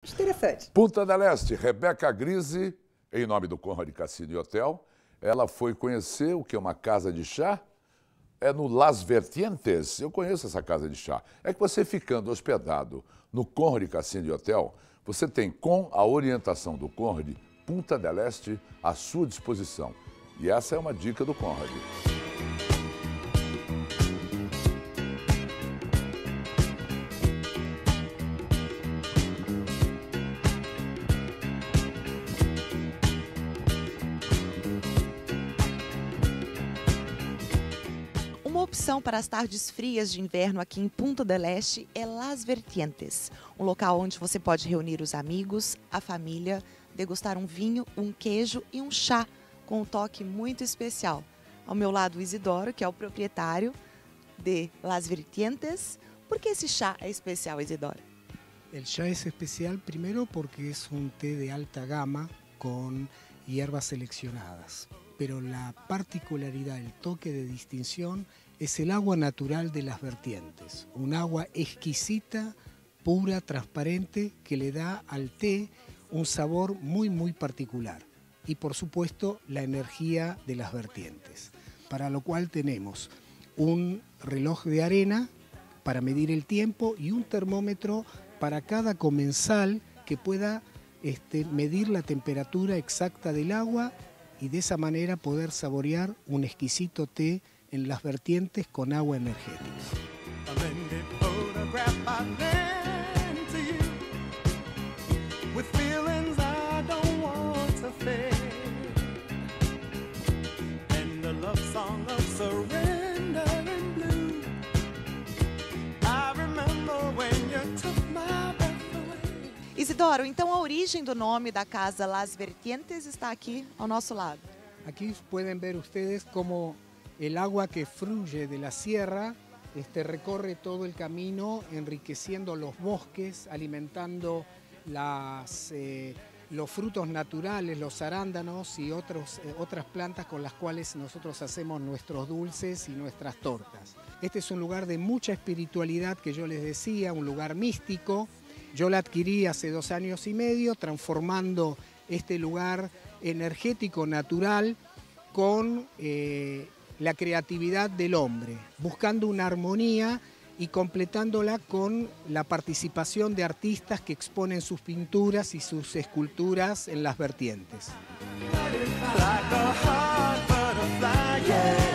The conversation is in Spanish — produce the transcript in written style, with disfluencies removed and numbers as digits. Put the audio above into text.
Interessante. Punta del Este, Rebeca Grise, em nome do Conrad Cassino e Hotel, ela foi conhecer o que é uma casa de chá. É no Las Vertientes, eu conheço essa casa de chá. É que você ficando hospedado no Conrad Cassino e Hotel, você tem, com a orientação do Conrad, Punta del Este à sua disposição. E essa é uma dica do Conrad. Uma opção para as tardes frias de inverno aqui em Punta del Este é Las Vertientes, um local onde você pode reunir os amigos, a família, degustar um vinho, um queijo e um chá com um toque muito especial. Ao meu lado, o Isidoro, que é o proprietário de Las Vertientes. ¿Por qué ese chá es especial, Isidoro? El chá es especial primero porque es un té de alta gama con hierbas seleccionadas, pero la particularidad, el toque de distinción es el agua natural de las vertientes, un agua exquisita, pura, transparente, que le da al té un sabor muy particular y por supuesto la energía de las vertientes, para lo cual tenemos un reloj de arena para medir el tiempo y un termómetro para cada comensal que pueda medir la temperatura exacta del agua y de esa manera poder saborear un exquisito té en las vertientes con agua energética. Isidoro, então a origem do nome da casa Las Vertientes está aqui ao nosso lado. Aquí pueden ver ustedes cómo el agua que fluye de la sierra recorre todo el camino, enriqueciendo los bosques, alimentando los frutos naturales, los arándanos y otras plantas con las cuales nosotros hacemos nuestros dulces y nuestras tortas. Este es un lugar de mucha espiritualidad que yo les decía, un lugar místico. Yo la adquirí hace 2 años y medio, transformando este lugar energético natural con la creatividad del hombre, buscando una armonía y completándola con la participación de artistas que exponen sus pinturas y sus esculturas en las vertientes.